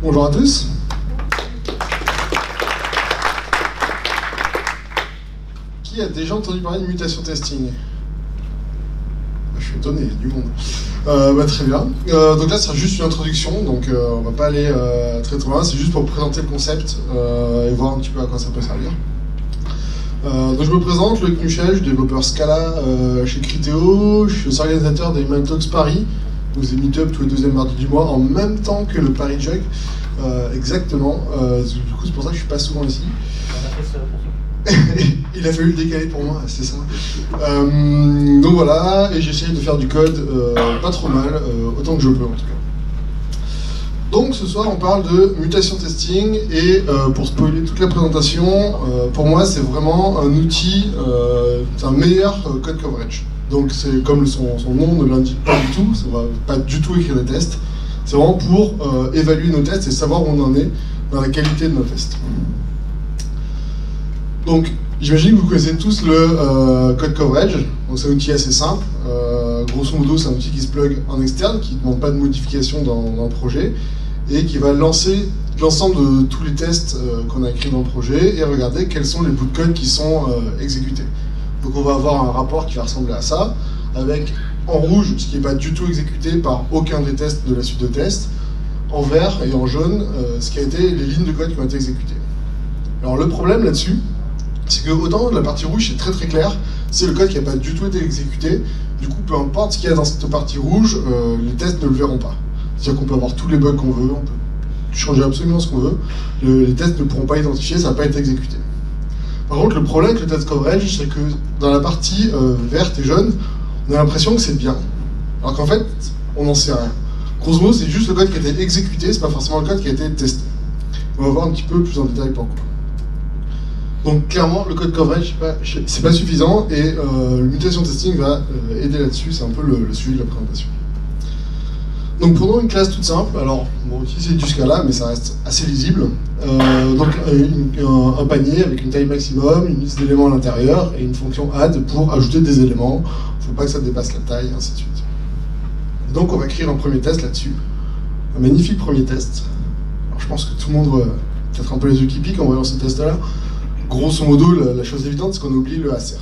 Bonjour à tous. Qui a déjà entendu parler de mutation testing? Je suis étonné, il y a du monde. Très bien. Donc là, ce sera juste une introduction, donc on va pas aller très loin, c'est juste pour présenter le concept et voir un petit peu à quoi ça peut servir. Donc je me présente, Loïc Nuchel, je suis développeur Scala chez Criteo, je suis aussi organisateur des Human Talks Paris, donc des meet-up tous les deuxièmes mardis du mois, en même temps que le Paris Jug, exactement. Du coup, c'est pour ça que je suis pas souvent ici. Il a fallu le décaler pour moi, c'est ça. Donc voilà, et j'essaye de faire du code pas trop mal, autant que je peux en tout cas. Donc ce soir on parle de mutation testing et pour spoiler toute la présentation, pour moi c'est vraiment un outil, c'est un meilleur code coverage. Donc c'est comme son nom ne l'indique pas du tout, ça va pas du tout écrire des tests, c'est vraiment pour évaluer nos tests et savoir où on en est dans la qualité de nos tests. Donc j'imagine que vous connaissez tous le code coverage, donc c'est un outil assez simple, grosso modo c'est un outil qui se plug en externe, qui ne demande pas de modification dans le projet, et qui va lancer l'ensemble de tous les tests qu'on a écrits dans le projet et regarder quels sont les bouts de code qui sont exécutés. Donc on va avoir un rapport qui va ressembler à ça, avec en rouge ce qui n'est pas du tout exécuté par aucun des tests de la suite de tests, en vert et en jaune ce qui a été les lignes de code qui ont été exécutées. Alors le problème là-dessus, c'est que autant la partie rouge c'est très très clair, c'est le code qui n'a pas du tout été exécuté, du coup peu importe ce qu'il y a dans cette partie rouge, les tests ne le verront pas. C'est-à-dire qu'on peut avoir tous les bugs qu'on veut, on peut changer absolument ce qu'on veut, les tests ne pourront pas identifier, ça n'a pas été exécuté. Par contre, le problème avec le test coverage, c'est que dans la partie verte et jaune, on a l'impression que c'est bien, alors qu'en fait, on n'en sait rien. Grosso modo, c'est juste le code qui a été exécuté, c'est pas forcément le code qui a été testé. On va voir un petit peu plus en détail pourquoi. Donc clairement, le code coverage, c'est pas suffisant, et le mutation testing va aider là-dessus, c'est un peu le sujet de la présentation. Donc prenons une classe toute simple, alors bon, ici c'est du Scala, mais ça reste assez lisible. Donc un panier avec une taille maximum, une liste d'éléments à l'intérieur, et une fonction add pour ajouter des éléments. Il ne faut pas que ça dépasse la taille, ainsi de suite. Donc on va écrire un premier test là-dessus. Un magnifique premier test. Alors je pense que tout le monde voit peut-être un peu les yeux qui piquent en voyant ce test-là. Grosso modo, la chose évidente, c'est qu'on oublie le assert.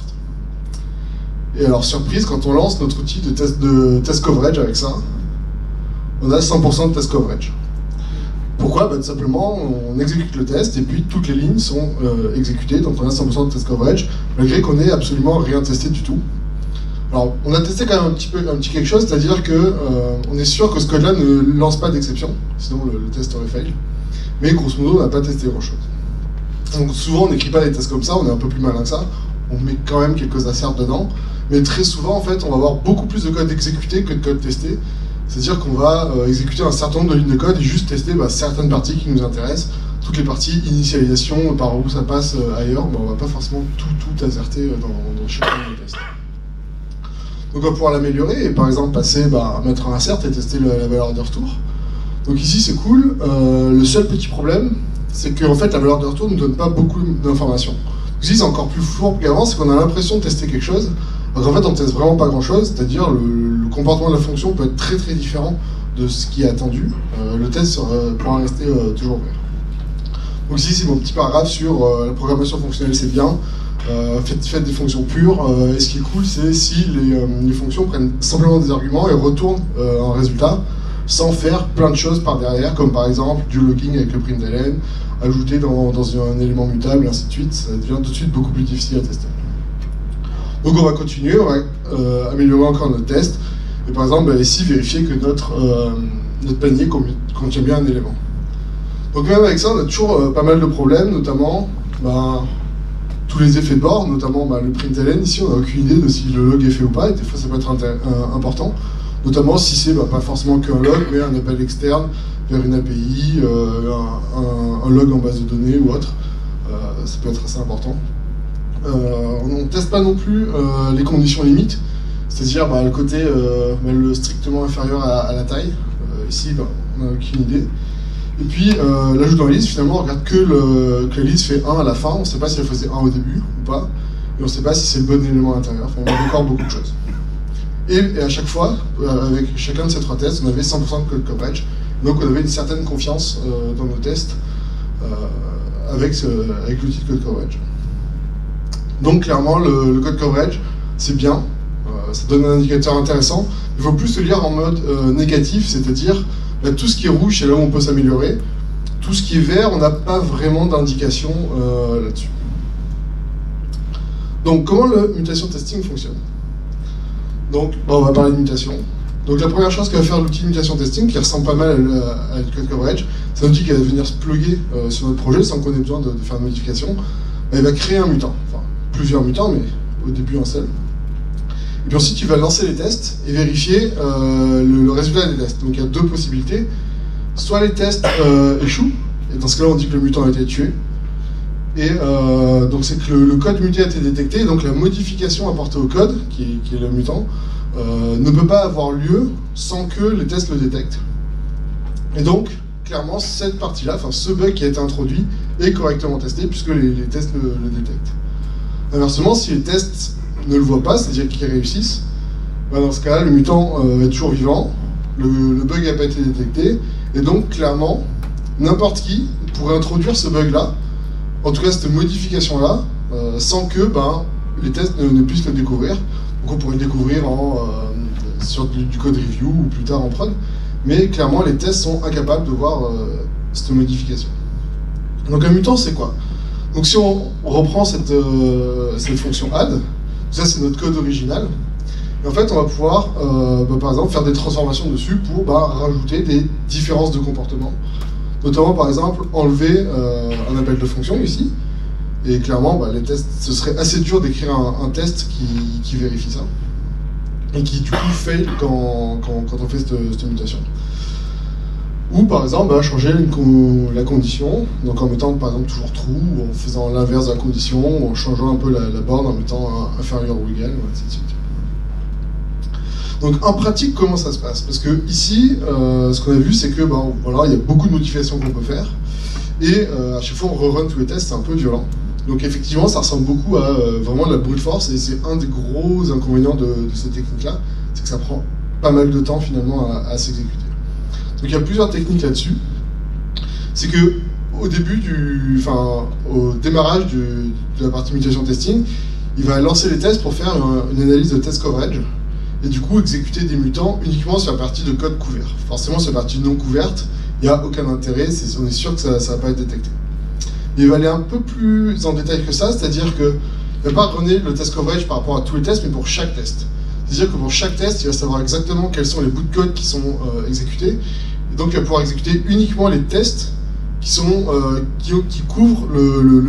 Et alors surprise, quand on lance notre outil de test coverage avec ça, on a 100% de test coverage. Pourquoi? Tout simplement, on exécute le test et puis toutes les lignes sont exécutées, donc on a 100% de test coverage, malgré qu'on n'ait absolument rien testé du tout. Alors, on a testé quand même un petit quelque chose, c'est-à-dire que on est sûr que ce code-là ne lance pas d'exception, sinon le test aurait fail. Mais grosso modo, on n'a pas testé grand-chose. Donc souvent, on n'écrit pas des tests comme ça, on est un peu plus malin que ça, on met quand même quelques asserts dedans, mais très souvent, en fait, on va avoir beaucoup plus de code exécuté que de code testé. C'est-à-dire qu'on va exécuter un certain nombre de lignes de code et juste tester certaines parties qui nous intéressent. Toutes les parties initialisation, par où ça passe ailleurs, on ne va pas forcément tout asserter dans chacun des tests. Donc on va pouvoir l'améliorer et par exemple passer à mettre un assert et tester la valeur de retour. Donc ici c'est cool. Le seul petit problème, c'est qu'en fait la valeur de retour ne nous donne pas beaucoup d'informations. Ici c'est encore plus fourbe qu'avant, c'est qu'on a l'impression de tester quelque chose, alors qu'en fait on ne teste vraiment pas grand-chose, c'est-à-dire le comportement de la fonction peut être très très différent de ce qui est attendu. Le test pourra rester toujours vert. Donc ici c'est mon petit paragraphe sur la programmation fonctionnelle, c'est bien, faites des fonctions pures, et ce qui est cool c'est si les fonctions prennent simplement des arguments et retournent un résultat sans faire plein de choses par derrière, comme par exemple du logging avec le println, ajouter dans un élément mutable et ainsi de suite, ça devient tout de suite beaucoup plus difficile à tester. Donc on va continuer, on va améliorer encore notre test, et par exemple ici vérifier que notre panier contient bien un élément. Donc même avec ça on a toujours pas mal de problèmes, notamment tous les effets de bord, notamment le println, ici on n'a aucune idée de si le log est fait ou pas, et des fois ça peut être important, notamment si c'est pas forcément qu'un log, mais un appel externe vers une API, un log en base de données ou autre, ça peut être assez important. On ne teste pas non plus les conditions limites, c'est-à-dire le côté le strictement inférieur à la taille. Ici, on n'a aucune idée. Et puis, l'ajout dans la liste, finalement, on regarde que la liste fait 1 à la fin, on ne sait pas si elle faisait 1 au début ou pas, et on ne sait pas si c'est le bon élément à l'intérieur. Enfin, il y a encore beaucoup de choses. Et à chaque fois, avec chacun de ces trois tests, on avait 100% de code coverage, Donc on avait une certaine confiance dans nos tests avec l'outil de code coverage. Donc clairement, le code coverage, c'est bien, ça donne un indicateur intéressant. Il faut plus le lire en mode négatif, c'est-à-dire tout ce qui est rouge, c'est là où on peut s'améliorer. Tout ce qui est vert, on n'a pas vraiment d'indication là-dessus. Donc comment le mutation testing fonctionne? Donc on va parler de mutation. Donc la première chose que va faire l'outil de mutation testing, qui ressemble pas mal à le code coverage, c'est un outil qui va venir se plugger sur notre projet sans qu'on ait besoin de faire de modification. Il va créer un mutant, enfin plusieurs mutants, mais au début un seul. Et puis ensuite il va lancer les tests et vérifier le résultat des tests. Donc il y a deux possibilités. Soit les tests échouent, et dans ce cas-là on dit que le mutant a été tué. Et donc c'est que le code muté a été détecté, et donc la modification apportée au code, qui est le mutant, ne peut pas avoir lieu sans que les tests le détectent. Et donc, clairement, cette partie-là, enfin ce bug qui a été introduit, est correctement testé puisque les tests le détectent. Inversement, si les tests ne le voient pas, c'est-à-dire qu'ils réussissent, dans ce cas-là, le mutant est toujours vivant, le bug n'a pas été détecté, et donc clairement, n'importe qui pourrait introduire ce bug-là, en tout cas cette modification-là, sans que les tests ne puissent le découvrir. Donc on pourrait le découvrir sur du code review ou plus tard en prod, mais clairement les tests sont incapables de voir cette modification. Donc un mutant c'est quoi? Donc si on reprend cette fonction add, ça c'est notre code original, et en fait on va pouvoir par exemple faire des transformations dessus pour rajouter des différences de comportement. Notamment par exemple enlever un appel de fonction ici, et clairement les tests, ce serait assez dur d'écrire un test qui vérifie ça, et qui du coup fail quand on fait cette mutation. Ou par exemple changer la condition, donc en mettant par exemple toujours true, ou en faisant l'inverse de la condition, ou en changeant un peu la borne en mettant inférieur ou égal, ou ainsi de suite. Donc en pratique, comment ça se passe? Parce que ici, ce qu'on a vu, c'est que voilà, il y a beaucoup de modifications qu'on peut faire, et à chaque fois on rerun tous les tests, c'est un peu violent. Donc effectivement, ça ressemble beaucoup à vraiment de la brute force, et c'est un des gros inconvénients de cette technique-là, c'est que ça prend pas mal de temps finalement à s'exécuter. Donc il y a plusieurs techniques là-dessus. C'est que au démarrage de la partie mutation testing, il va lancer les tests pour faire une analyse de test coverage, et du coup exécuter des mutants uniquement sur la partie de code couvert. Forcément sur la partie non couverte, il n'y a aucun intérêt, on est sûr que ça ne va pas être détecté. Mais il va aller un peu plus en détail que ça, c'est-à-dire qu'il ne va pas runner le test coverage par rapport à tous les tests, mais pour chaque test. C'est-à-dire que pour chaque test, il va savoir exactement quels sont les bouts de code qui sont exécutés, et donc il va pouvoir exécuter uniquement les tests qui couvrent le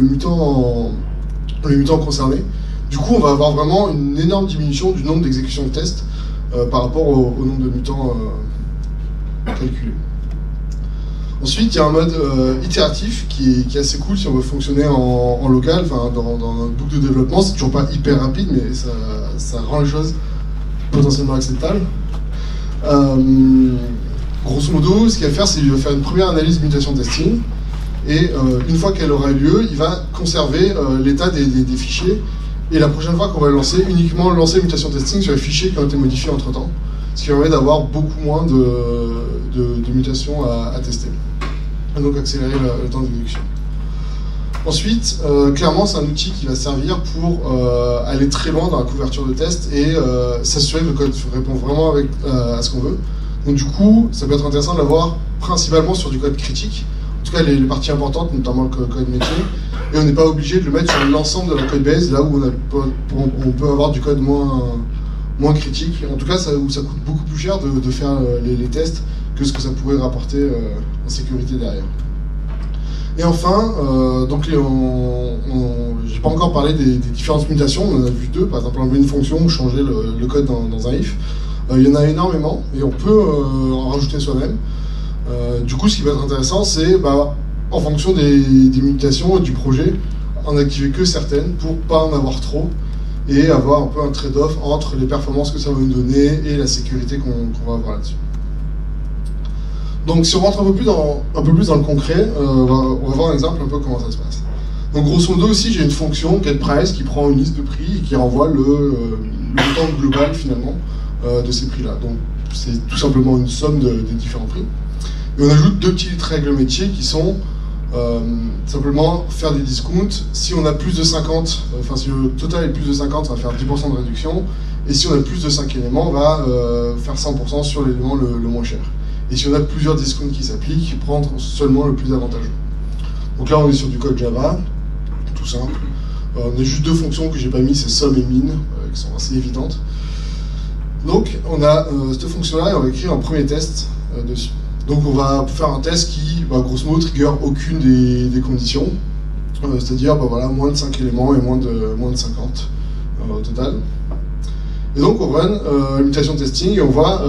mutant concerné. Du coup, on va avoir vraiment une énorme diminution du nombre d'exécutions de tests par rapport au nombre de mutants calculés. Ensuite, il y a un mode itératif qui est assez cool si on veut fonctionner en local, dans un boucle de développement. C'est toujours pas hyper rapide, mais ça rend les choses potentiellement acceptables. Grosso modo, ce qu'il va faire, c'est qu'il va faire une première analyse de mutation testing, et une fois qu'elle aura eu lieu, il va conserver l'état des fichiers, et la prochaine fois qu'on va uniquement lancer mutation testing sur les fichiers qui ont été modifiés entre temps, ce qui permet d'avoir beaucoup moins de mutations à tester, et donc accélérer le temps d'exécution. Ensuite, clairement, c'est un outil qui va servir pour aller très loin dans la couverture de tests et s'assurer que le code répond vraiment à ce qu'on veut. Donc du coup, ça peut être intéressant de l'avoir principalement sur du code critique, en tout cas les parties importantes, notamment le code métier, et on n'est pas obligé de le mettre sur l'ensemble de la code base, là où on peut avoir du code moins critique, en tout cas où ça coûte beaucoup plus cher de faire les tests que ce que ça pourrait rapporter en sécurité derrière. Et enfin, j'ai pas encore parlé des différentes mutations, on en a vu deux, par exemple enlever une fonction ou changer le code dans un if. Il y en a énormément et on peut en rajouter soi-même. Du coup, ce qui va être intéressant, c'est en fonction des mutations et du projet, en activer que certaines pour pas en avoir trop et avoir un peu un trade-off entre les performances que ça va nous donner et la sécurité qu'on va avoir là-dessus. Donc si on rentre un peu plus dans le concret, on va voir un exemple un peu comment ça se passe. Donc grosso modo aussi j'ai une fonction getPrice qui prend une liste de prix et qui renvoie le montant global finalement de ces prix-là. Donc c'est tout simplement une somme des différents prix. Et on ajoute deux petites règles métiers qui sont simplement faire des discounts. Si on a plus de 50, enfin si le total est plus de 50, on va faire 10% de réduction. Et si on a plus de 5 éléments, on va faire 100% sur l'élément le moins cher. Et si on a plusieurs discounts qui s'appliquent, prendre seulement le plus avantageux. Donc là, on est sur du code Java, tout simple. On a juste deux fonctions que j'ai pas mis, c'est sum et min, qui sont assez évidentes. Donc on a cette fonction-là et on va écrire un premier test dessus. Donc on va faire un test qui, grosso modo, trigger aucune des conditions, c'est-à-dire voilà, moins de 5 éléments et moins de 50 au total. Et donc on run mutation testing et on voit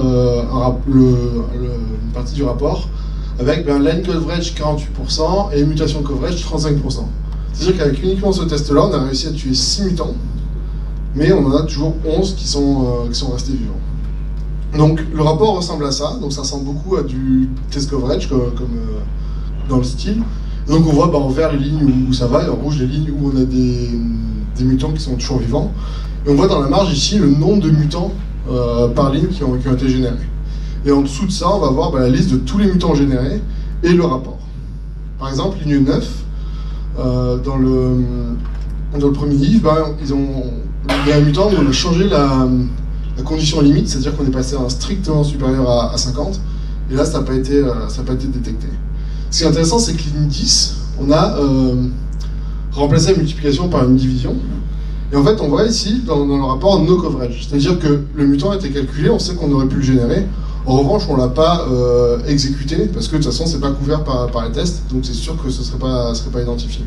une partie du rapport avec line coverage 48% et mutation coverage 35%. C'est-à-dire qu'avec uniquement ce test-là, on a réussi à tuer 6 mutants, mais on en a toujours 11 qui sont restés vivants. Donc le rapport ressemble à ça, donc ça ressemble beaucoup à du test coverage comme dans le style. Donc on voit en vert les lignes où ça va et en rouge les lignes où on a des mutants qui sont toujours vivants. Et on voit dans la marge ici le nombre de mutants par ligne qui ont été générés. Et en dessous de ça, on va voir la liste de tous les mutants générés et le rapport. Par exemple, ligne 9, dans le premier if, il y a un mutant où on a changé la condition limite, c'est-à-dire qu'on est passé à un strictement supérieur à 50, et là ça n'a pas été détecté. Ce qui est intéressant, c'est que ligne 10, on a remplacé la multiplication par une division, et en fait on voit ici, dans le rapport, no coverage, c'est-à-dire que le mutant a été calculé, on sait qu'on aurait pu le générer, en revanche on ne l'a pas exécuté, parce que de toute façon c'est pas couvert par les tests, donc c'est sûr que ce ne serait pas identifié.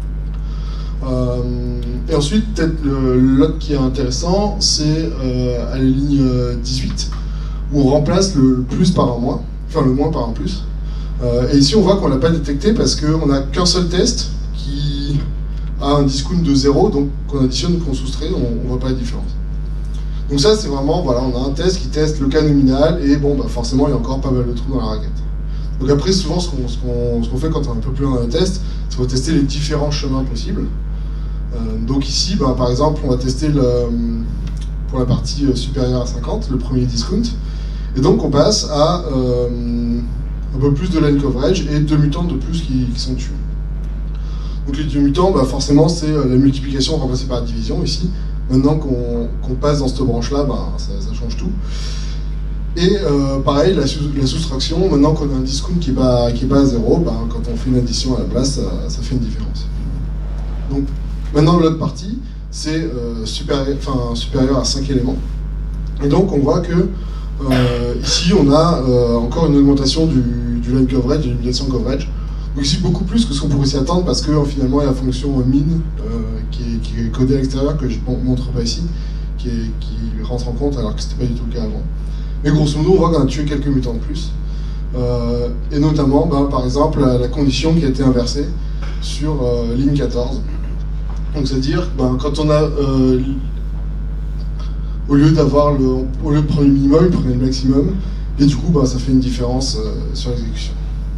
Et ensuite, peut-être l'autre qui est intéressant, c'est à la ligne 18, où on remplace le plus par un moins, enfin le moins par un plus. Et ici, on voit qu'on ne l'a pas détecté parce qu'on n'a qu'un seul test qui a un discount de 0, donc qu'on additionne, qu'on soustrait, on ne voit pas la différence. Donc ça, c'est vraiment, voilà, on a un test qui teste le cas nominal, et forcément, il y a encore pas mal de trous dans la raquette. Donc après, souvent, ce qu'on fait quand on est un peu plus loin dans le test, c'est qu'on va tester les différents chemins possibles. Donc ici, par exemple, on va tester pour la partie supérieure à 50, le premier discount. Et donc on passe à un peu plus de line coverage et 2 mutants de plus qui sont tués. Donc les 2 mutants, forcément, c'est la multiplication remplacée par la division ici. Maintenant qu'on passe dans cette branche-là, ça change tout. Et pareil, la soustraction, maintenant qu'on a un discount qui est pas à 0, quand on fait une addition à la place, ça fait une différence. Donc, maintenant, l'autre partie, c'est supérieur à 5 éléments. Et donc, on voit que ici, on a encore une augmentation du line coverage, de l'imitation coverage. Donc ici, beaucoup plus que ce qu'on pourrait s'y attendre, parce que finalement, il y a la fonction min qui est codée à l'extérieur, que je ne montre pas ici, qui rentre en compte, alors que ce n'était pas du tout le cas avant. Mais grosso modo, on voit qu'on a tué quelques mutants de plus. Et notamment, par exemple, la condition qui a été inversée sur ligne 14. Donc c'est-à-dire, quand on a, au lieu de prendre le minimum, il prenait le maximum, et du coup, ça fait une différence sur l'exécution.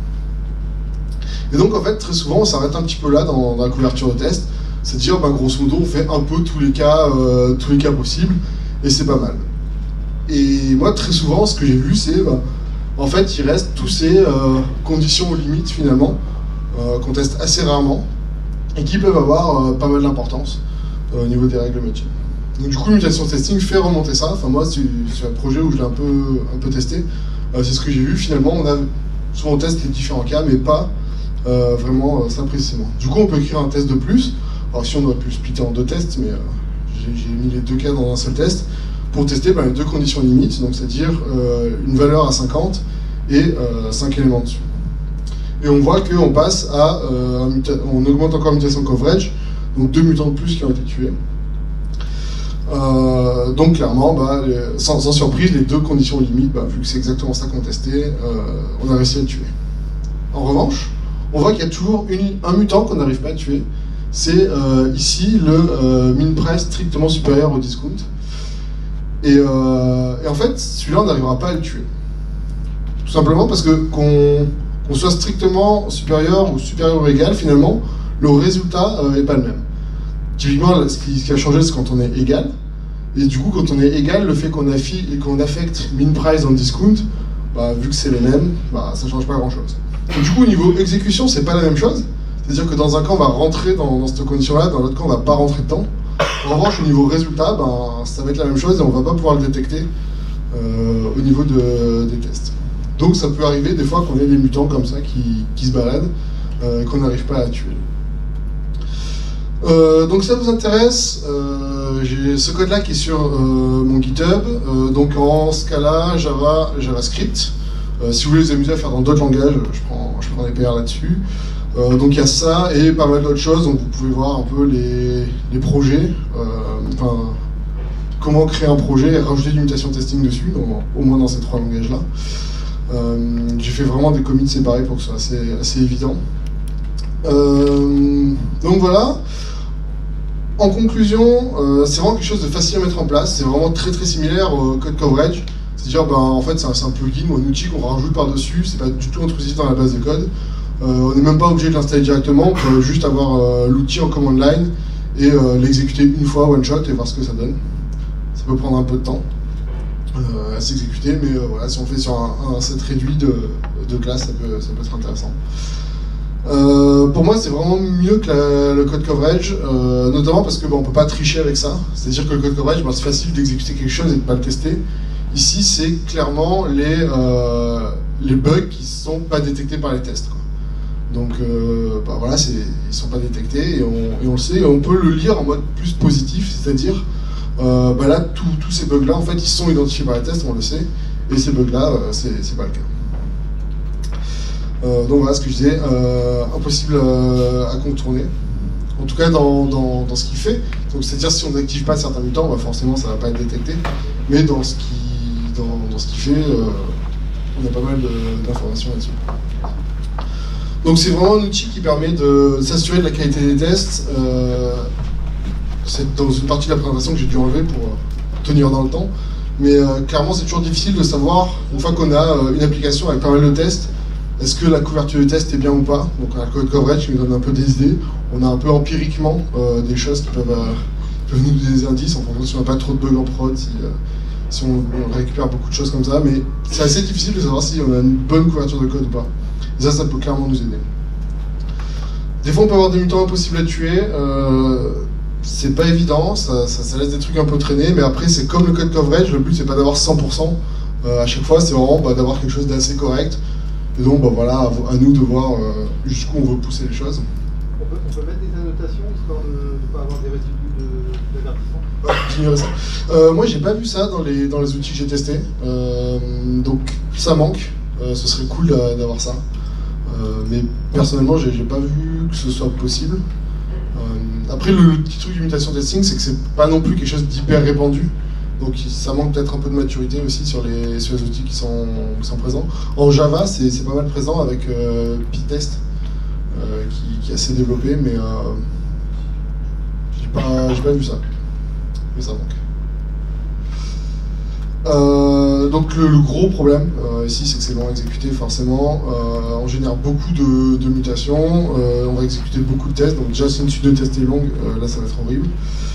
Et donc, en fait, très souvent, on s'arrête un petit peu là dans la couverture de test, c'est-à-dire, grosso modo, on fait un peu tous les cas possibles, et c'est pas mal. Et moi, très souvent, ce que j'ai vu, c'est, en fait, il reste tous ces conditions aux limites, finalement, qu'on teste assez rarement, et qui peuvent avoir pas mal d'importance au niveau des règles métiers. Donc du coup, mutation testing fait remonter ça. Enfin moi, sur un projet où je l'ai un peu testé, c'est ce que j'ai vu. Finalement, souvent on teste les différents cas, mais pas vraiment ça précisément. Du coup, on peut écrire un test de plus. Alors si on doit plus splitter en 2 tests, mais j'ai mis les 2 cas dans un seul test pour tester les 2 conditions limites, donc c'est-à-dire une valeur à 50 et 5 éléments dessus. Et on voit qu'on passe à, on augmente encore mutation coverage, donc 2 mutants de plus qui ont été tués. Donc clairement, sans surprise, les 2 conditions limites, vu que c'est exactement ça qu'on testait, on a réussi à le tuer. En revanche, on voit qu'il y a toujours un mutant qu'on n'arrive pas à tuer. C'est ici le min price strictement supérieur au discount. Et en fait, celui-là, on n'arrivera pas à le tuer. Tout simplement parce que qu'on soit strictement supérieur ou égal, finalement, le résultat n'est pas le même. Typiquement, ce qui a changé, c'est quand on est égal. Et du coup, quand on est égal, le fait qu'on affecte min price dans le discount, vu que c'est les mêmes, ça ne change pas grand-chose. Du coup, au niveau exécution, c'est pas la même chose. C'est-à-dire que dans un cas, on va rentrer dans cette condition-là, dans l'autre cas, on va pas rentrer dedans. En revanche, au niveau résultat, ça va être la même chose et on va pas pouvoir le détecter au niveau des tests. Donc ça peut arriver des fois qu'on ait des mutants comme ça qui se baladent et qu'on n'arrive pas à tuer. Donc ça vous intéresse, j'ai ce code-là qui est sur mon GitHub, donc en Scala, Java, JavaScript. Si vous voulez vous amuser à faire dans d'autres langages, je prends des PR là-dessus. Donc il y a ça et pas mal d'autres choses, donc vous pouvez voir un peu les projets, comment créer un projet et rajouter du mutation testing dessus, au moins dans ces trois langages-là. J'ai fait vraiment des commits séparés pour que ce soit assez évident. Donc voilà. En conclusion, c'est vraiment quelque chose de facile à mettre en place, c'est vraiment très très similaire au code coverage. C'est-à-dire, en fait, c'est un plugin ou un outil qu'on rajoute par-dessus, c'est pas du tout intrusif dans la base de code. On n'est même pas obligé de l'installer directement, on peut juste avoir l'outil en command line et l'exécuter une fois, one shot, et voir ce que ça donne. Ça peut prendre un peu de temps à s'exécuter, mais voilà, si on fait sur un set réduit de classes, ça peut être intéressant. Pour moi, c'est vraiment mieux que le code coverage, notamment parce qu'on ne peut pas tricher avec ça. C'est-à-dire que le code coverage, c'est facile d'exécuter quelque chose et de ne pas le tester. Ici, c'est clairement les bugs qui ne sont pas détectés par les tests, quoi. Donc voilà, ils ne sont pas détectés et on le sait. Et on peut le lire en mode plus positif, c'est-à-dire là, tous ces bugs-là, en fait, ils sont identifiés par les tests, on le sait. Et ces bugs-là, c'est pas le cas. Donc voilà ce que je disais, impossible à contourner. En tout cas dans ce qu'il fait. Donc c'est-à-dire si on n'active pas certains mutants, forcément ça ne va pas être détecté. Mais dans ce qu'il fait, on a pas mal d'informations là-dessus. Donc c'est vraiment un outil qui permet de s'assurer de la qualité des tests. C'est dans une partie de la présentation que j'ai dû enlever pour tenir dans le temps. Mais clairement c'est toujours difficile de savoir, une fois qu'on a une application avec pas mal de tests, est-ce que la couverture du test est bien ou pas. Donc on a le code coverage qui nous donne un peu des idées. On a un peu empiriquement des choses qui peuvent nous donner des indices en fonction si on n'a pas trop de bugs en prod, si on récupère beaucoup de choses comme ça. Mais c'est assez difficile de savoir si on a une bonne couverture de code ou pas. Et ça peut clairement nous aider. Des fois on peut avoir des mutants impossibles à tuer. C'est pas évident, ça laisse des trucs un peu traîner, mais après c'est comme le code coverage, le but c'est pas d'avoir 100% à chaque fois, c'est vraiment d'avoir quelque chose d'assez correct. Et donc voilà, à nous de voir jusqu'où on veut pousser les choses. On peut mettre des annotations histoire de ne pas avoir des résidus d'avertissement. J'ignorais ça. Moi j'ai pas vu ça dans les outils que j'ai testés, donc ça manque, ce serait cool d'avoir ça. Mais personnellement j'ai pas vu que ce soit possible. Après le petit truc du mutation testing, c'est que c'est pas non plus quelque chose d'hyper répandu. Donc ça manque peut-être un peu de maturité aussi sur les outils qui sont présents. En Java, c'est pas mal présent avec Pytest, qui est assez développé, mais j'ai pas vu ça. Mais ça manque. Donc le gros problème ici, c'est que c'est long à exécuter forcément. On génère beaucoup de mutations, on va exécuter beaucoup de tests. Donc déjà si une suite de tests est longue, là ça va être horrible.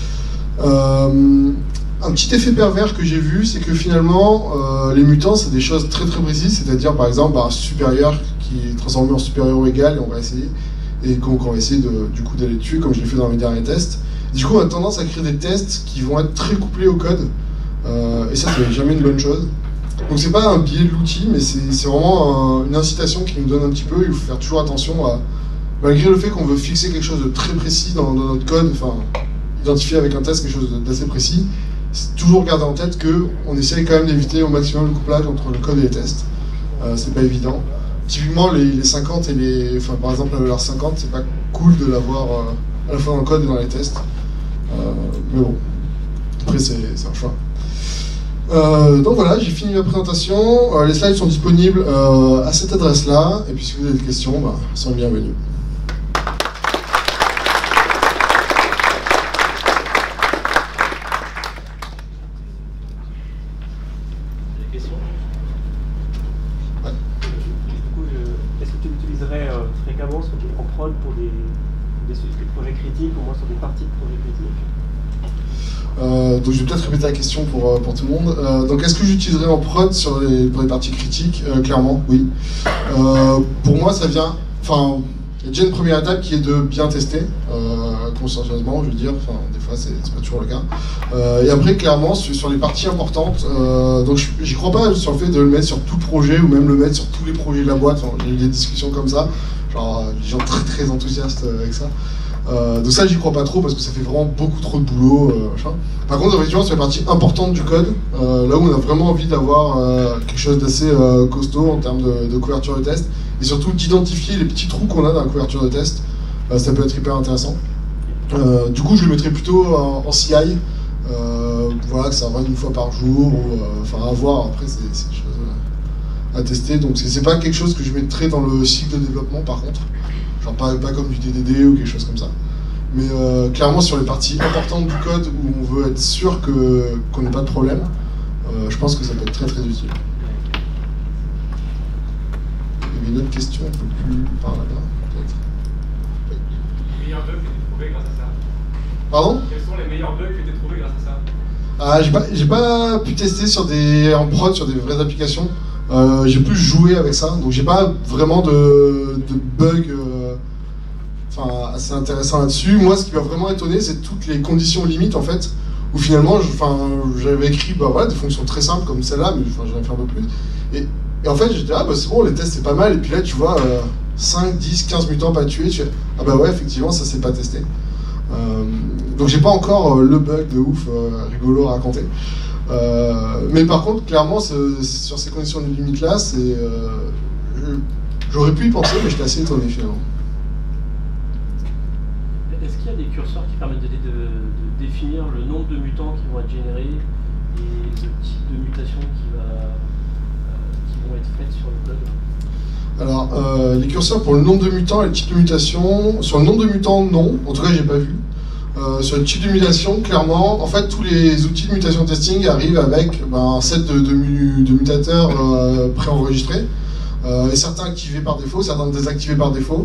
Un petit effet pervers que j'ai vu, c'est que finalement, les mutants, c'est des choses très très précises, c'est-à-dire par exemple un supérieur qui est transformé en supérieur ou égal, et on va essayer, et qu'on va essayer du coup d'aller tuer, comme je l'ai fait dans mes derniers tests. Du coup, on a tendance à créer des tests qui vont être très couplés au code, et ça, c'est jamais une bonne chose. Donc c'est pas un biais de l'outil, mais c'est vraiment une incitation qui nous donne un petit peu. Il faut faire toujours attention à, malgré le fait qu'on veut fixer quelque chose de très précis dans notre code, enfin identifier avec un test quelque chose d'assez précis, c'est toujours garder en tête qu'on essaye quand même d'éviter au maximum le couplage entre le code et les tests. C'est pas évident. Typiquement les 50 et enfin par exemple la valeur 50, c'est pas cool de l'avoir à la fois dans le code et dans les tests. Mais bon, après c'est un choix. Donc voilà, j'ai fini ma présentation. Les slides sont disponibles à cette adresse-là. Et puis si vous avez des questions, sont bienvenus. Des questions? Ouais. Du coup, est-ce que tu l'utiliserais fréquemment en prod pour des projets critiques, au moins sur des parties de projets critiques? Donc je vais peut-être répéter la question pour tout le monde. Donc est-ce que j'utiliserai en prod pour les parties critiques? Clairement, oui. Pour moi, ça vient... Enfin, il y a déjà une première étape qui est de bien tester, consciencieusement, je veux dire. Enfin, des fois, c'est pas toujours le cas. Et après, clairement, sur les parties importantes, donc j'y crois pas sur le fait de le mettre sur tout projet ou même le mettre sur tous les projets de la boîte. Enfin, j'ai eu des discussions comme ça, genre les gens très enthousiastes avec ça. Donc ça, j'y crois pas trop parce que ça fait vraiment beaucoup trop de boulot. Par contre, effectivement, sur les parties importantes du code, là où on a vraiment envie d'avoir quelque chose d'assez costaud en termes de couverture de test, et surtout d'identifier les petits trous qu'on a dans la couverture de test, ça peut être hyper intéressant. Du coup, je le mettrais plutôt en CI, voilà, que ça run une fois par jour, ou enfin à voir. Après, c'est des choses à tester. Donc c'est pas quelque chose que je mettrais dans le cycle de développement, par contre. Genre pas comme du TDD ou quelque chose comme ça. Mais clairement sur les parties importantes du code où on veut être sûr qu'on n'ait pas de problème, je pense que ça peut être très utile. Il y avait une autre question un peu plus par là-bas, peut-être. Les meilleurs bugs que tu as trouvés grâce à ça? Pardon? Quels sont les meilleurs bugs que tu as trouvés grâce à ça? J'ai pas pu tester en prod sur des vraies applications. J'ai plus joué avec ça, donc j'ai pas vraiment de bugs assez intéressants là-dessus. Moi, ce qui m'a vraiment étonné, c'est toutes les conditions limites en fait, où finalement, j'avais écrit voilà, des fonctions très simples comme celle-là, mais j'en ai fait un peu plus. Et en fait, j'étais c'est bon, les tests c'est pas mal, et puis là tu vois 5, 10, 15 mutants pas tués, tu fais ouais, effectivement, ça c'est pas testé. Donc j'ai pas encore le bug de ouf rigolo à raconter. Mais par contre, clairement, sur ces conditions de limite là, j'aurais pu y penser, mais j'étais assez étonné finalement. Est-ce qu'il y a des curseurs qui permettent de définir le nombre de mutants qui vont être générés et le type de mutation qui vont être faites sur le code? Alors, les curseurs pour le nombre de mutants et le type de mutation, sur le nombre de mutants, non, en tout cas, j'ai pas vu. Sur le type de mutation, clairement, en fait, tous les outils de mutation testing arrivent avec un set de mutateurs préenregistrés, et certains activés par défaut, certains désactivés par défaut.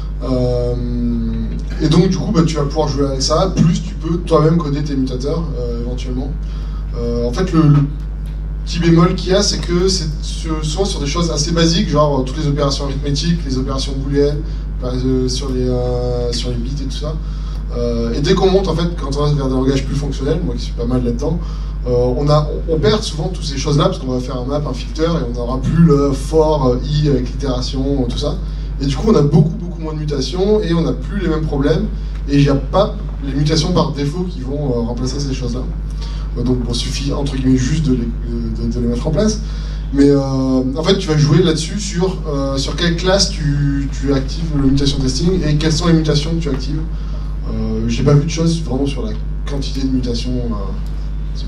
Et donc, du coup, tu vas pouvoir jouer avec ça, plus tu peux toi-même coder tes mutateurs, éventuellement. En fait, le petit bémol qu'il y a, c'est que c'est souvent sur des choses assez basiques, genre toutes les opérations arithmétiques, les opérations booléennes, sur les bits et tout ça. Et dès qu'on monte, en fait, quand on va vers des langages plus fonctionnels, moi qui suis pas mal là-dedans, on perd souvent toutes ces choses-là parce qu'on va faire un map, un filter, et on n'aura plus le for, i avec l'itération, tout ça. Et du coup, on a beaucoup moins de mutations et on n'a plus les mêmes problèmes. Et il n'y a pas les mutations par défaut qui vont remplacer ces choses-là. Donc, il suffit entre guillemets juste de les mettre en place. Mais en fait, tu vas jouer là-dessus sur quelle classe tu actives le mutation testing et quelles sont les mutations que tu actives. J'ai pas vu de choses vraiment sur la quantité de mutations. Je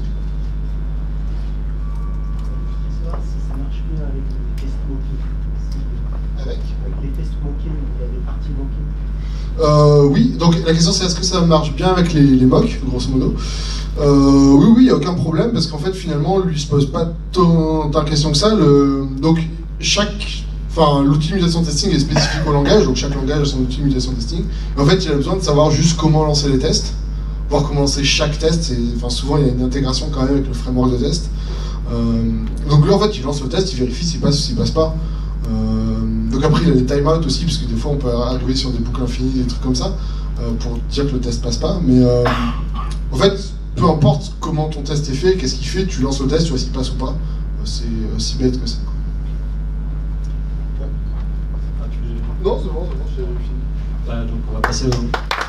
voulais savoir si ça marche bien avec les tests moqués. Avec les tests moqués, il y a des parties moquées. Oui, donc la question c'est est-ce que ça marche bien avec les mocks, grosso modo. Oui, il n'y a aucun problème parce qu'en fait finalement lui il se pose pas tant de questions que ça. Donc l'outil de mutation testing est spécifique au langage, donc chaque langage a son outil de mutation testing. Et en fait, il a besoin de savoir juste comment lancer les tests, voir comment lancer chaque test. Souvent, il y a une intégration quand même avec le framework de test. Donc lui, en fait, il lance le test, il vérifie s'il passe ou s'il passe pas. Donc après, il a des timeouts aussi, parce que des fois, on peut arriver sur des boucles infinies, des trucs comme ça, pour dire que le test passe pas. Mais en fait, peu importe comment ton test est fait, qu'est-ce qu'il fait, tu lances le test, tu vois s'il passe ou pas. C'est aussi bête que ça. Non, c'est bon, j'ai fini. Donc on va passer au...